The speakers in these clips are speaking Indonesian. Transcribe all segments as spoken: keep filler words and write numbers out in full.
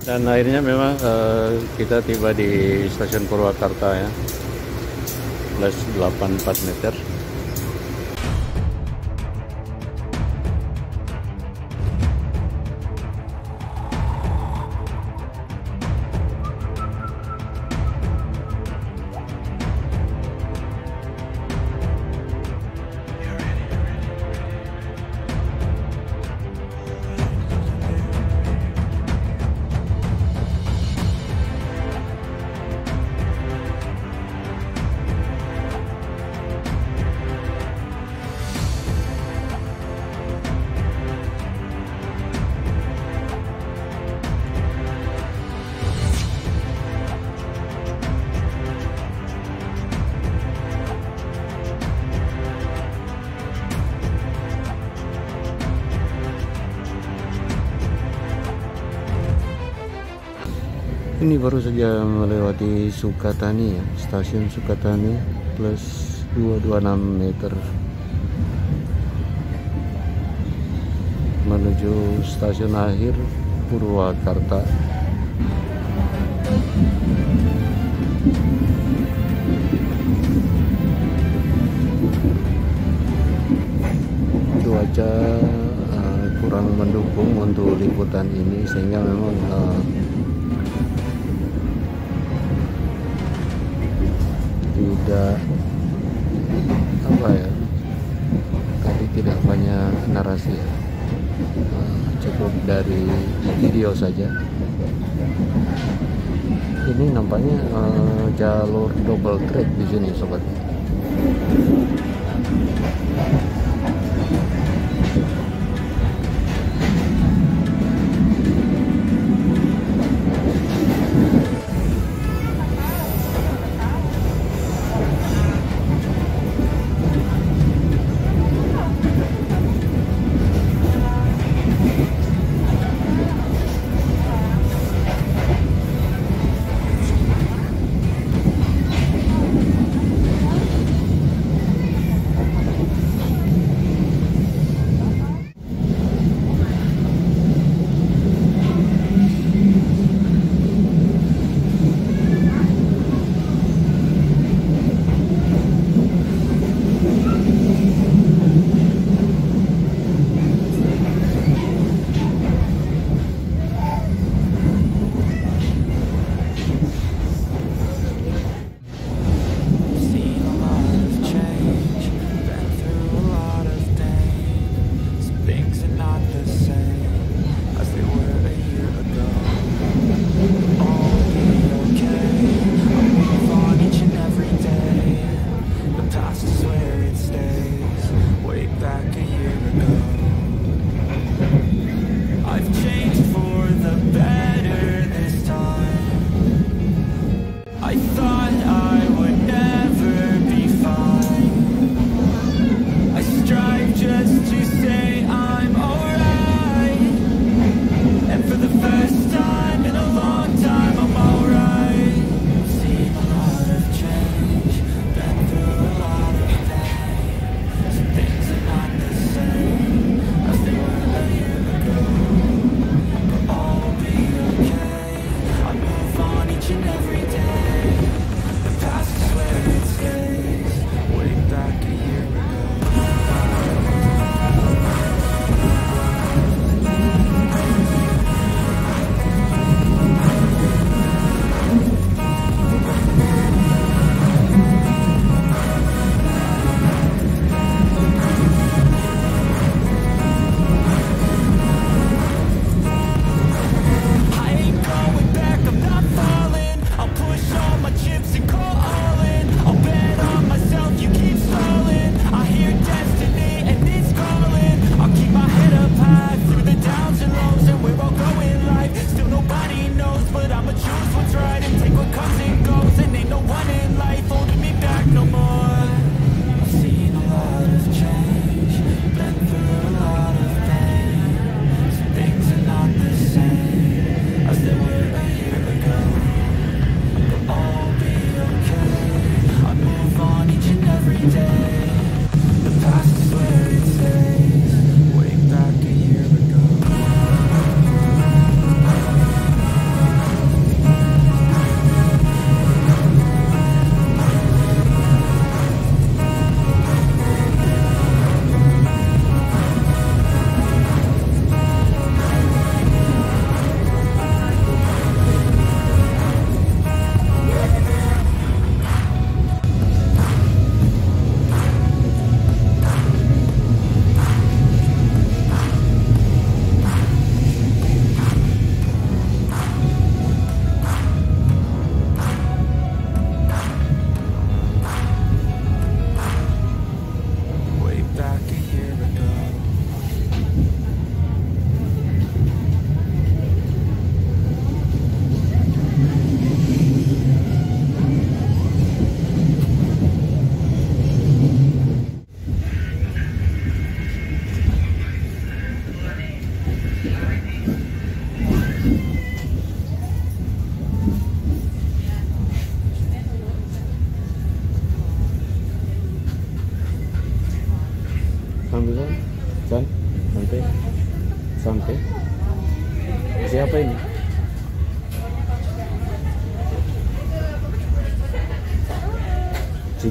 Dan akhirnya memang uh, kita tiba di stasiun Purwakarta ya, plus delapan puluh empat meter. Ini baru saja melewati Sukatani ya, stasiun Sukatani plus dua puluh enam meter menuju stasiun akhir Purwakarta. Cuaca uh, kurang mendukung untuk liputan ini sehingga memang uh, tidak apa ya, tadi tidak banyak narasi ya, cukup dari video saja. Ini nampaknya uh, jalur double track di sini sobat.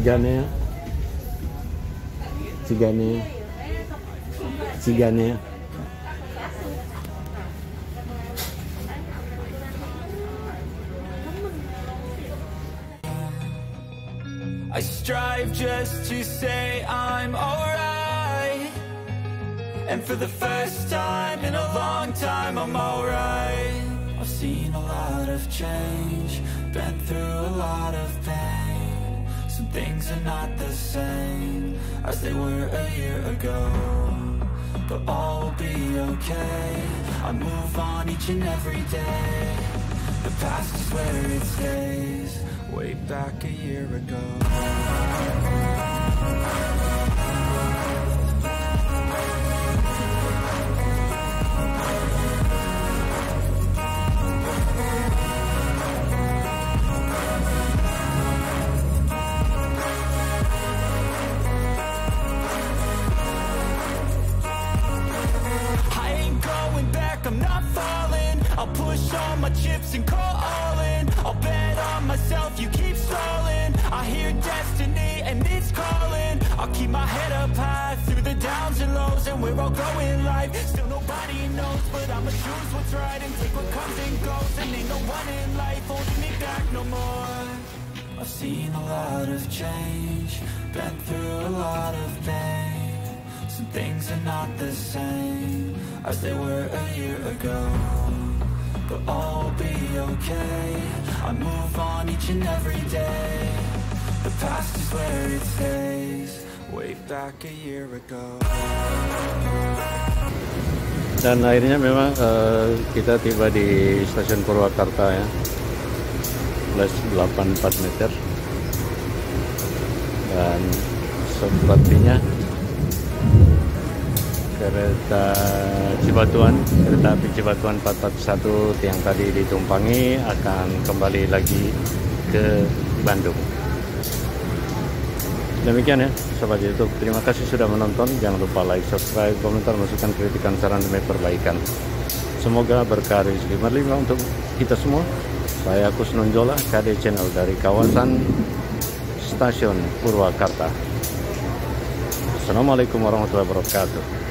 Ciganea. Ciganea. Ciganea. I strive just to say I'm alright, and for the first time in a long time I'm alright. I've seen a lot of change, been through a lot of pain. Some things are not the same as they were a year ago, but all will be okay. I move on each and every day. The past is where it stays, way back a year ago. I ain't going back, I'm not falling. I'll push all my chips and call all in. I'll bet on myself, you keep stalling. I hear destiny and it's calling. I'll keep my head up high through the downs and lows, and we're all growing life. Still nobody knows, but I'ma choose what's right and take what comes and goes. And ain't no one in life holding me back no more. I've seen a lot of change, been through a lot of pain. Some things are not the same as they were a year ago, but all will be okay. I move on each and every day. The past is where it stays, way back a year ago. Dan akhirnya memang uh, kita tiba di stasiun Purwakarta ya, plus delapan puluh empat meter. Dan sepertinya kereta Cibatuan, kereta api Cibatuan empat empat satu yang tadi ditumpangi akan kembali lagi ke Bandung. Demikian ya Sobat YouTube, terima kasih sudah menonton. Jangan lupa like, subscribe, komentar, masukan, kritikan, saran, demi perbaikan. Semoga berkah rezeki berlimpah untuk kita semua. Saya Kusnonjola, K D Channel dari kawasan Stasiun Purwakarta. Assalamualaikum warahmatullahi wabarakatuh.